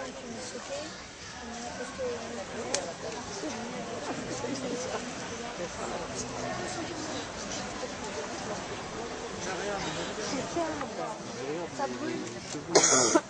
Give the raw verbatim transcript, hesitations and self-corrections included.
puis on a sauté. Parce que ça brûle.